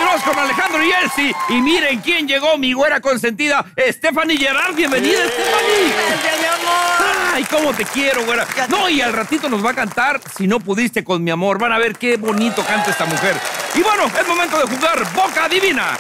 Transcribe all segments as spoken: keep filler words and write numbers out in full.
Continuamos con Alejandro y Elsie. Y miren quién llegó, mi güera consentida, Stephanie Gerard. Bienvenida, yeah. Stephanie. Gracias, mi amor. Ay, cómo te quiero, güera. No, y al ratito nos va a cantar Si no pudiste con mi amor. Van a ver qué bonito canta esta mujer. Y bueno, es momento de jugar Boca Divina.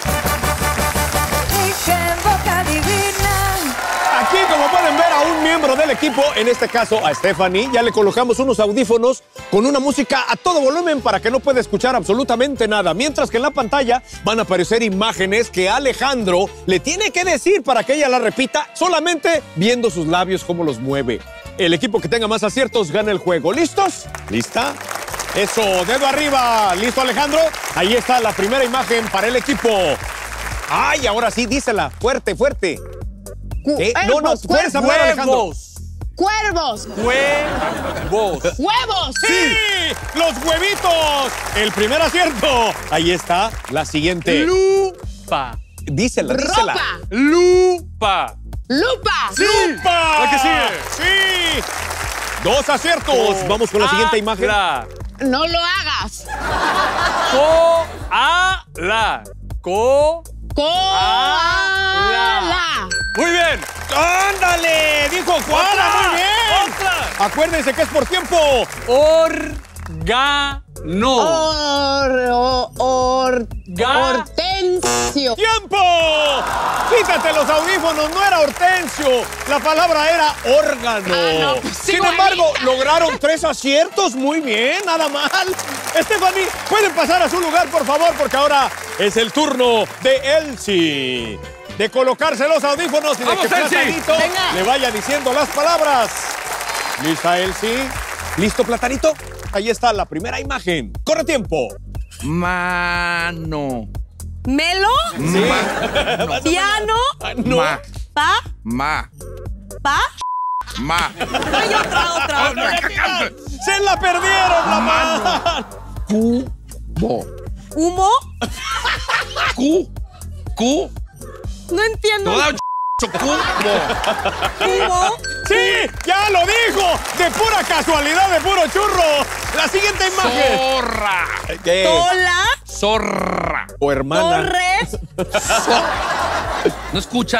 Boca Divina. Aquí, como pueden ver, a un miembro del equipo, en este caso a Stephanie, ya le colocamos unos audífonos con una música a todo volumen para que no pueda escuchar absolutamente nada. Mientras que en la pantalla van a aparecer imágenes que Alejandro le tiene que decir para que ella la repita solamente viendo sus labios cómo los mueve. El equipo que tenga más aciertos gana el juego. ¿Listos? ¿Lista? Eso, dedo arriba. ¿Listo, Alejandro? Ahí está la primera imagen para el equipo. ¡Ay, ahora sí, dísela! ¡Fuerte, fuerte! Eh, no, no, puedes hablar, Alejandro. ¡Cuervos! ¡Huevos! ¡Huevos! ¡Sí! ¡Los huevitos! El primer acierto. Ahí está la siguiente. Lupa. Dísela, dísela. Ropa. Lupa. ¡Lupa! ¡Sí! ¡Lupa! ¿La que sigue? ¡Sí! Dos aciertos. Vamos con la siguiente imagen. La. ¡No lo hagas! Co-a-la. Co. ¡Koala! Muy bien. ¡Ándale! Dijo koala, muy bien. Otra. Acuérdense que es por tiempo. Organo. Or, or, or, Ga. Hortensio. ¡Tiempo! Quítate los audífonos, no era Hortensio. La palabra era órgano. Ah, no, pues sí, Sin güey. embargo, lograron tres aciertos. Muy bien, nada mal. Stephanie, pueden pasar a su lugar, por favor, porque ahora es el turno de Elsie. De colocarse los audífonos y de ¡Vamos, que Platanito Venga. le vaya diciendo las palabras. ¿Lista, Elsie? ¿Listo, Platanito? Ahí está la primera imagen. ¡Corre tiempo! Mano. ¿Melo? Sí. Ma. ¿Piano? No. Ma. ¿Pa? Ma. ¿Pa? Ma. Hay otra, otra, otra. ¡Se la perdieron, la Mano. mano! Cubo. ¿Humo? Cu. Cu. No entiendo. Toda un ch... cubo. ¿Humo? ¡Sí! ¡Ya lo dijo! ¡De pura casualidad, de puro churro! La siguiente imagen. Zorra. ¿Qué? ¿Tola? Zorra. O hermana. ¿Torres? ¿No escuchas?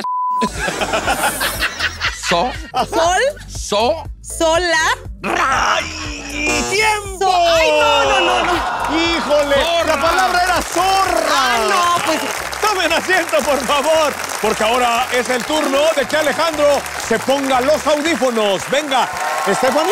So. ¿Sol? So. ¿Sola? ¡Ay! ¡Tiempo! So- ¡Ay, no, no, no, no! ¡Híjole! Zorra. La palabra era zorra. ¡Ah, no! Pues Tomen asiento, por favor, porque ahora es el turno de que Alejandro se ponga los audífonos. Venga, Stephanie.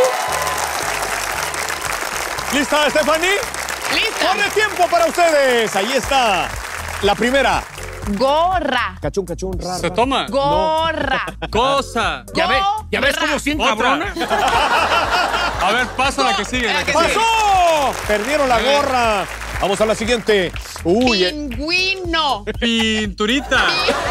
¿Lista, Stephanie? ¡lista! ¡Corre tiempo para ustedes! Ahí está. La primera. Gorra. Cachún, cachún, rara. Se toma. Gorra. Cosa. ¿Ya, ve, ¿Ya ves Gorra. cómo cien Otra. cabrona? A ver, pasa la que sigue. La que sigue. ¡Pasó! Perdieron la gorra. Vamos a la siguiente. Uy, eh, Pingüino. Pinturita.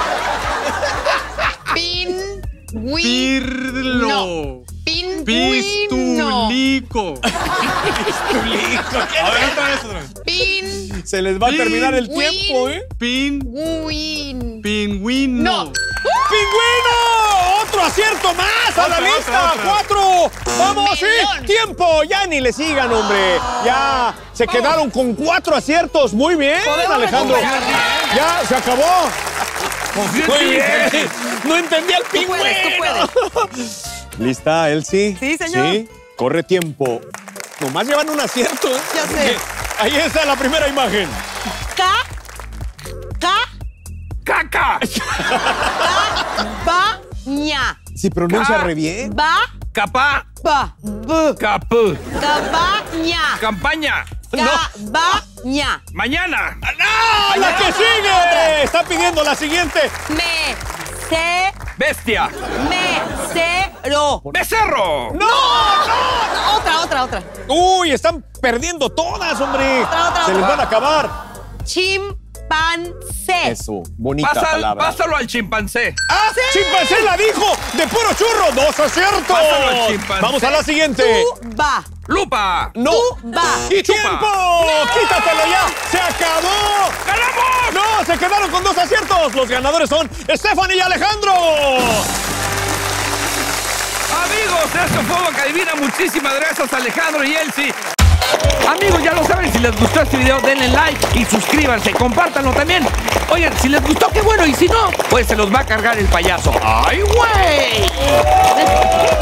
Pingüino. Pirlo. Pingüino. Pistulico. Pistulico. A ver, otra vez, otra vez. Pingüino. Se les va a terminar el Pingüín. tiempo, ¿eh? Pin. Pingüino. No. ¡Pingüino! ¡Otro acierto más a la Otra, lista! otra, otra. ¡Cuatro! ¡Vamos! ¡Sí! Melón. ¡Tiempo! Ya ni le sigan, hombre. Ya se quedaron con cuatro aciertos. Muy bien, Alejandro. Ya, se acabó. Confío en Muy ti, bien. Elsie. No entendía el Tú pingüino. puedes, tú ¿Lista, Elsie? Sí, señor. Sí. Corre tiempo. Nomás llevan un acierto, ¿eh? Ya sé. Ahí está la primera imagen. Ca. Ca. ¡Caca! Baña. Si pronuncia Ca- re bien. Ba. Capa. Ba. B. Capú. Cabaña. Campaña. Cabaña. Mañana. ¡No! ¡La que sigue! Está pidiendo la siguiente. Me. Se. Bestia. Mesero. Becerro. ¡No! ¡No! Otra, otra, otra. ¡Uy! Están perdiendo todas, hombre. Otra, otra, Se les otra. van a acabar. Chimpancé. Eso, bonita Pasa- palabra. pásalo al chimpancé. ¡Ah! ¡Chimpancé la dijo! ¡De puro churro! ¡Dos aciertos! Pásalo al chimpancé. Vamos a la siguiente. Va. Lupa. ¡No! Va. ¡Y Chupa. tiempo! ¡Quítatelo ya! ¡Se acabó! ¡Ganamos! ¡No! ¡Se quedaron con dos aciertos! Los ganadores son Stephanie y Alejandro. Amigos, esto fue Boca Divina. Muchísimas gracias, Alejandro y Elsie. Amigos, ya lo saben, si les gustó este video, denle like y suscríbanse, compártanlo también. Oigan, si les gustó, qué bueno, y si no, pues se los va a cargar el payaso. ¡Ay, güey!